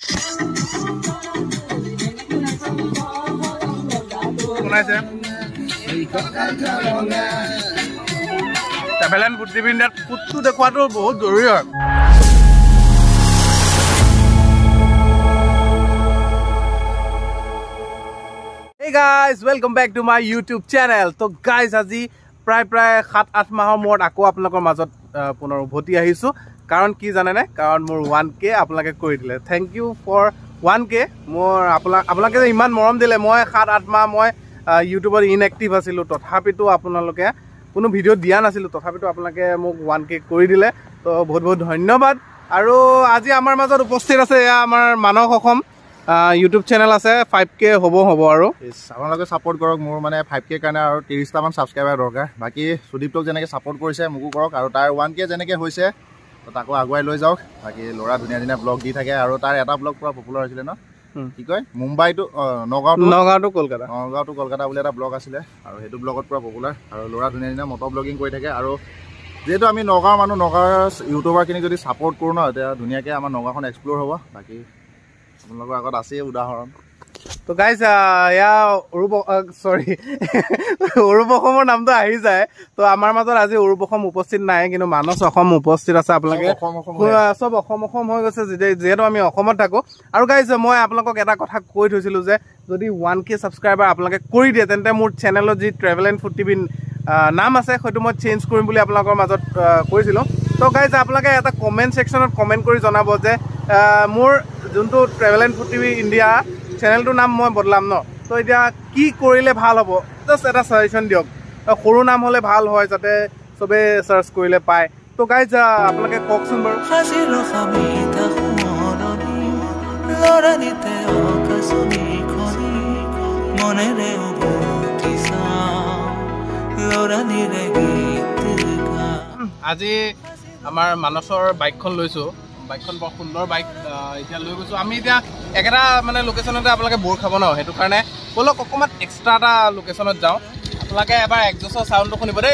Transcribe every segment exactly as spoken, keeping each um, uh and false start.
বনাইছে travel and food TV ইণ্ডিয়াত ফুডটো দেখুৱাটো বহুত জৰুৰী হয়। Hey guys, welcome back to my YouTube channel. So guys, আজি প্ৰায় প্ৰায় সাত আঠ মাহৰ মূৰত আকৌ আপোনালোকৰ মাজত পুনৰ উভতি আহিছো। কাৰণ কি জানে নে? কাৰণ মোৰ ওৱান কে আপোনালোকে কৰি দিলে। Thank you for one K. মোৰ আপোনাক আপোনালোকে যে ইমান মৰম দিলে, মই সাত আঠ মাহ মই ইউটিউবত ইনএক্টিভ আছিলোঁ, তথাপিতো আপোনালোকে কোনো ভিডিঅ' দিয়া নাছিলোঁ, তথাপিতো আপোনালোকে মোক ওৱান কে কৰি দিলে। তো বহুত বহুত ধন্যবাদ। আৰু আজি আমাৰ মাজত উপস্থিত আছে এয়া আমাৰ মানস অসম ইউটিউব চেনেল আছে, ফাইভ কে হ'ব হ'ব আৰু আপোনালোকে ছাপোৰ্ট কৰক। মোৰ মানে ফাইভ কে কাৰণে আৰু ত্ৰিছটামান ছাবস্ক্ৰাইবাৰ দৰকাৰ। বাকী সুদীপ্তক যেনেকৈ ছাপোৰ্ট কৰিছে মোকো কৰক, আৰু তাৰ ওৱান কে যেনেকৈ হৈছে তাকো আগুৱাই লৈ যাওক। বাকী ল'ৰা ধুনীয়া ধুনীয়া ব্লগ দি থাকে, আৰু তাৰ এটা ব্লগ পুৰা পপুলাৰ হৈছিলে ন, কি কয় Mumbai to Nagaon Nagaon to Kolkata Nagaon to Kolkata বুলি এটা ব্লগ আছিলে, আৰু সেইটো ব্লগত পুৰা পপুলাৰ। আৰু ল'ৰা ধুনীয়া ধুনীয়া মটৰ ব্লগিং কৰি থাকে। আৰু যিহেতু আমি নগাঁৱৰ মানুহ, নগাঁৱৰ ইউটিউবাৰখিনিক যদি ছাপোৰ্ট কৰোঁ ন, এতিয়া ধুনীয়াকৈ আমাৰ নগাঁওখন এক্সপ্ল'ৰ হ'ব। বাকী আপোনালোকৰ আগত আছেই উদাহৰণ। তো গাইজ এয়া অৰূপ চৰি অৰূপ অসমৰ নামটো আহি যায়। তো আমাৰ মাজত আজি অৰূপ অসম উপস্থিত নাই, কিন্তু মানস অসম উপস্থিত আছে। আপোনালোকে চব অসম অসম হৈ গৈছে যিহেতু আমি অসমত থাকোঁ। আৰু গাইজ মই আপোনালোকক এটা কথা কৈ থৈছিলোঁ যে যদি ওৱান কে ছাবস্ক্ৰাইবাৰ আপোনালোকে কৰি দিয়ে, তেন্তে মোৰ চেনেলত যি ট্ৰেভেল এণ্ড ফুড টিভি নাম আছে সেইটো মই চেঞ্জ কৰিম বুলি আপোনালোকৰ মাজত কৈছিলোঁ। তো গাইজ আপোনালোকে এটা কমেণ্ট ছেকশ্যনত কমেণ্ট কৰি জনাব যে মোৰ যোনটো travel and food TV India চেনেলটোৰ নাম মই বদলাম ন, তো এতিয়া কি কৰিলে ভাল হ'ব, জাষ্ট এটা ছাজেশ্যন দিয়ক। সৰু নাম হ'লে ভাল হয়, যাতে চবেই চাৰ্চ কৰিলে পায়। তো গাইজ আপোনালোকে কওকচোন বাৰু। আজি আমাৰ মানসৰ বাইকখন লৈছোঁ। বাইকখন বৰ সুন্দৰ বাইক, এতিয়া লৈ গৈছোঁ আমি। এতিয়া একেটা মানে লোকেশ্যনতে আপোনালোকে বৰ খাব ন, সেইটো কাৰণে ব'লক অকণমান এক্সট্ৰা এটা লোকেশ্যনত যাওঁ। আপোনালোকে এবাৰ একজষ্টৰ চাউণ্ডটো শুনিব দেই।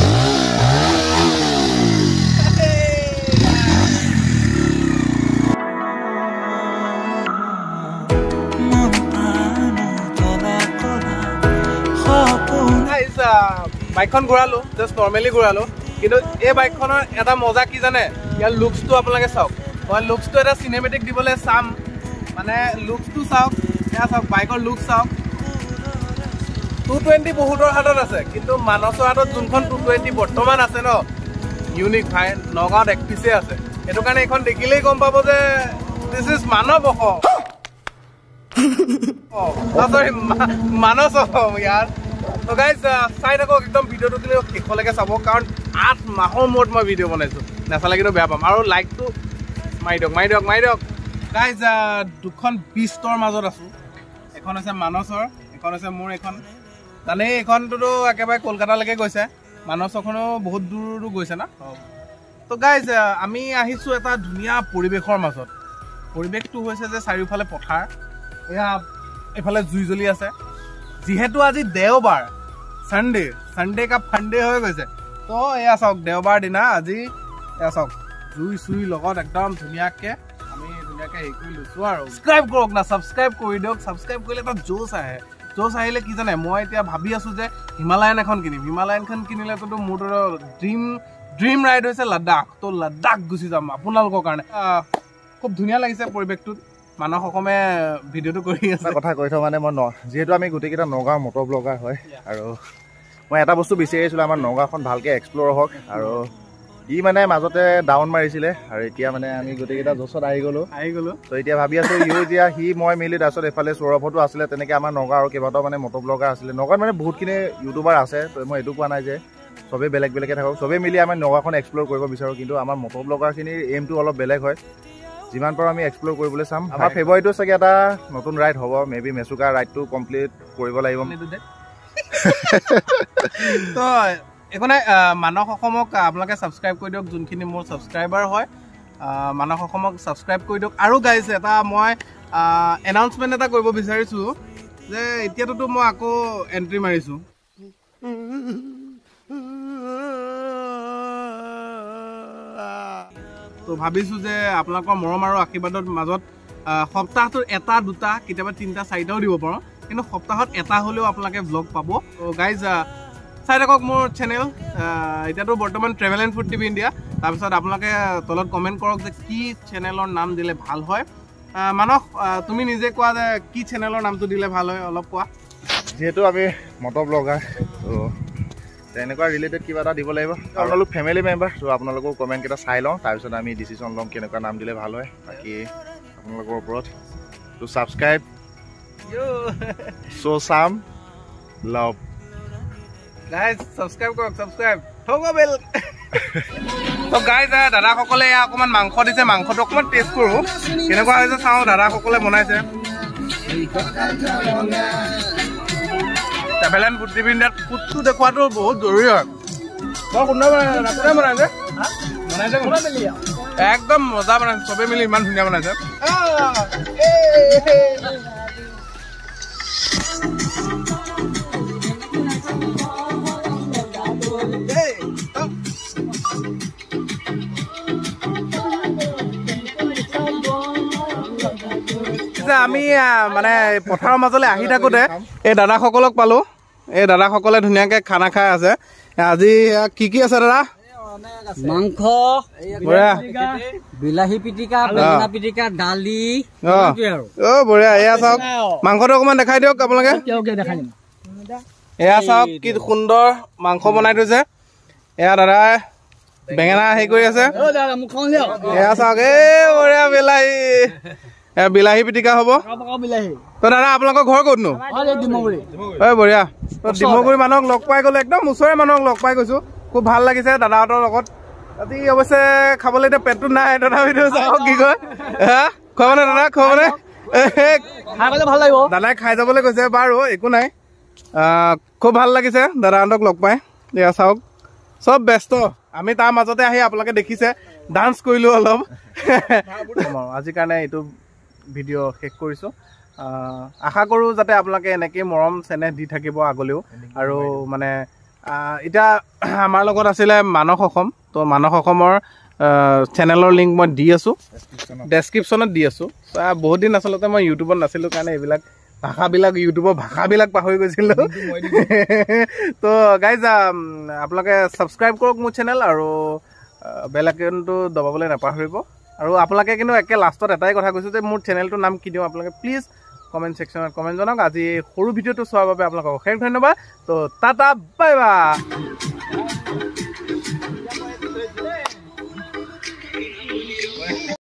বাইকখন ঘূৰালোঁ, জাষ্ট নৰ্মেলি ঘূৰালোঁ, কিন্তু এই বাইকখনৰ এটা মজা কি জানে? ইয়াৰ লুকছটো আপোনালোকে চাওক। মই লুকছটো এটা চিনেমেটিক দিবলৈ চাম, মানে লুকছটো চাওক, এয়া চাওক বাইকৰ লুকছ চাওক। টু টুৱেণ্টি বহুতৰ হাতত আছে, কিন্তু মানসৰ হাতত যোনখন টু টুৱেণ্টি বৰ্তমান আছে ন, ইউনিক ভাই, নগাঁৱত এক পিছে আছে। সেইটো কাৰণে এইখন দেখিলেই গম পাব যে দিছ ইজ মানৱ অসম, চৰি মানস অসম ইয়াৰ। তো গাইজ চাই থাকক একদম ভিডিঅ'টো, কিন্তু শেষলৈকে চাব, কাৰণ আঠ মাহৰ মূৰত মই ভিডিঅ' বনাইছোঁ। নাচালে কিন্তু বেয়া পাম। আৰু লাইকটো মাৰি দিয়ক মাৰি দিয়ক মাৰি দিয়ক। গাইজ দুখন বিষ্টৰ মাজত আছোঁ। এখন হৈছে মানসৰ, এখন হৈছে মোৰ। এইখন জানেই এইখনটোতো একেবাৰে কলকাতালৈকে গৈছে, মানসখনো বহুত দূৰো গৈছে না। তো গাইজ আমি আহিছোঁ এটা ধুনীয়া পৰিৱেশৰ মাজত। পৰিৱেশটো হৈছে যে চাৰিওফালে পথাৰ, এয়া এইফালে জুই জ্বলি আছে। যিহেতু আজি দেওবাৰ, ছানডে ছানডে কা ফাণ্ডে হৈ গৈছে, তো এয়া চাওক দেওবাৰ দিনা আজি এয়া চাওক জুই চুই লগত একদম ধুনীয়াকৈ আমি ধুনীয়াকৈ হেৰি কৰি লৈছোঁ। আৰু ছাবস্ক্ৰাইব কৰক না, ছাবস্ক্ৰাইব কৰি দিয়ক। ছাবস্ক্ৰাইব কৰিলে এটা জোচ আহে। জোচ আহিলে কি জানে, মই এতিয়া ভাবি আছোঁ যে হিমালয়ান এখন কিনিম। হিমালয়ানখন কিনিলেতো মোৰতো ড্ৰিম ড্ৰিম ৰাইড হৈছে লাডাখ। তো লাডাখ গুচি যাম আপোনালোকৰ কাৰণে। খুব ধুনীয়া লাগিছে পৰিৱেশটোত। মানস অসমে ভিডিঅ'টো কৰি আছে। কথা কৈ থওঁ মানে মই ন যিহেতু আমি গোটেইকেইটা নগাঁৱৰ মটৰ ব্লগাৰ হয়, আৰু মই এটা বস্তু বিচাৰি আহিছিলোঁ, আমাৰ নগাঁওখন ভালকৈ এক্সপ্ল'ৰ হওক। আৰু ই মানে মাজতে ডাউন মাৰিছিলে, আৰু এতিয়া মানে আমি গোটেইকেইটা জছত আহি গ'লোঁ আহি গ'লোঁ তো এতিয়া ভাবি আছোঁ ইও এতিয়া সি মই মিলি, তাৰপিছত এইফালে সৌৰভতো আছিলে, তেনেকৈ আমাৰ নগাঁও আৰু কেইবাটাও মানে মটৰ ব্লগাৰ আছিলে। নগাঁৱত মানে বহুতখিনি ইউটিউবাৰ আছে, তো মই এইটো কোৱা নাই যে চবেই বেলেগ বেলেগে থাকক, চবেই মিলি আমি নগাঁওখন এক্সপ্ল'ৰ কৰিব বিচাৰোঁ। কিন্তু আমাৰ মটৰ ব্লগাৰখিনিৰ এইমটো অলপ বেলেগ হয়, যিমান পাৰোঁ আমি এক্সপ্ল'ৰ কৰিবলৈ চাম। আমাৰ ফেব্ৰুৱাৰীটো চাগে এটা নতুন ৰাইড হ'ব, মে বি মেচুকা ৰাইডটো কমপ্লিট কৰিব লাগিব। তো একো নাই, মানস অসমক আপোনালোকে ছাবস্ক্ৰাইব কৰি দিয়ক। যোনখিনি মোৰ ছাবস্ক্ৰাইবাৰ হয়, মানস অসমক ছাবস্ক্ৰাইব কৰি দিয়ক। আৰু গাইজ এটা মই এনাউন্সমেণ্ট এটা কৰিব বিচাৰিছোঁ যে এতিয়াতো মই আকৌ এণ্ট্ৰি মাৰিছোঁ। তো ভাবিছোঁ যে আপোনালোকৰ মৰম আৰু আশীৰ্বাদৰ মাজত সপ্তাহটোৰ এটা দুটা কেতিয়াবা তিনিটা চাৰিটাও দিব পাৰোঁ কিন্তু সপ্তাহত এটা হ'লেও আপোনালোকে ব্লগ পাব তো গাইজ চাই থাকক মোৰ চেনেল এতিয়াতো বৰ্তমান travel and food TV India তাৰপিছত আপোনালোকে তলত কমেণ্ট কৰক যে কি চেনেলৰ নাম দিলে ভাল হয় মানস তুমি নিজে কোৱা যে কি চেনেলৰ নামটো দিলে ভাল হয় অলপ কোৱা যিহেতু আমি মটৰ ব্লগাৰ তো তেনেকুৱা ৰিলেটেড কিবা এটা দিব লাগিব আপোনালোক ফেমিলি মেম্বাৰ তো আপোনালোকৰ কমেণ্টকেইটা চাই লওঁ তাৰপিছত আমি ডিচিশ্যন ল'ম কেনেকুৱা নাম দিলে ভাল হয় বাকী আপোনালোকৰ ওপৰত তো ছাবস্ক্ৰাইব চ' চাম লাভ গাইজ ছাবস্ক্ৰাইব কৰক ছাবস্ক্ৰাইব হ'ব বেল তো গাইজ দাদাসকলে অকণমান মাংস দিছে মাংসটো অকণমান টেষ্ট কৰোঁ কেনেকুৱা হৈছে চাওঁ দাদাসকলে বনাইছে ট্ৰেভেল এণ্ড ফুড টিভি ইণ্ডিয়াত ফুডটো দেখুৱাটো বহুত জৰুৰী হয় বৰ সুন্দৰ কোনে বনাইছে বনাইছে একদম মজা বনাইছে চবেই মিলি ইমান ধুনীয়া বনাইছে আমি মানে পথাৰৰ মাজলৈ আহি থাকোঁতে এই দাদাসকলক পালোঁ এই দাদাসকলে ধুনীয়াকৈ খানা খাই আছে আজি কি কি আছে দাদা মাংস বিলাহী পিটিকা বেঙেনা পিটিকা দালি অ বঢ়িয়া এয়া চাওক মাংসটো অকণমান দেখাই দিয়ক আপোনালোকে এয়া চাওক কি সুন্দৰ মাংস বনাই থৈছে এয়া দাদাই বেঙেনা হেৰি কৰি আছে এয়া চাওক এই বঢ়িয়া বিলাহী এয়া বিলাহী পিটিকা হ'ব তো দাদা আপোনালোকৰ ঘৰ ক'তনো এই বঢ়িয়া তো ডিমগুৰি মানুহক লগ পাই গ'লো একদম ওচৰৰে মানুহক লগ পাই গৈছোঁ খুব ভাল লাগিছে দাদাহঁতৰ লগত আজি অৱশ্যে খাবলৈ এতিয়া পেটটো নাই তথাপিতো চাওক কি কয় হা খোৱাবনে দাদা খোৱাবনে ভাল লাগিব দাদাই খাই যাবলৈ কৈছে বাৰু একো নাই খুব ভাল লাগিছে দাদাহঁতক লগ পাই এয়া চাওক চব ব্যস্ত আমি তাৰ মাজতে আহি আপোনালোকে দেখিছে ডান্স কৰিলোঁ অলপ আজিৰ কাৰণে এইটো ভিডিঅ' শেষ কৰিছোঁ আশা কৰোঁ যাতে আপোনালোকে এনেকৈ মৰম চেনেহ দি থাকিব আগলৈও আৰু মানে এতিয়া আমাৰ লগত আছিলে মানস অসম তো মানস অসমৰ চেনেলৰ লিংক মই দি আছোঁ ডেছক্ৰিপশ্যনত দি আছোঁ বহুত দিন আচলতে মই ইউটিউবত নাছিলোঁ কাৰণে এইবিলাক ভাষাবিলাক ইউটিউবৰ ভাষাবিলাক পাহৰি গৈছিলোঁ তো গাইজ আপোনালোকে ছাবস্ক্ৰাইব কৰক মোৰ চেনেল আৰু বেল আইকনটো দবাবলৈ নাপাহৰিব আৰু আপোনালোকে কিন্তু একে লাষ্টত এটাই কথা কৈছোঁ যে মোৰ চেনেলটোৰ নাম কি দিওঁ আপোনালোকে প্লিজ কমেণ্ট ছেকশ্যনত কমেণ্ট জনাওক আজি সৰু ভিডিঅ'টো চোৱাৰ বাবে আপোনালোকক অশেষ ধন্যবাদ তো টাটা বাই বাই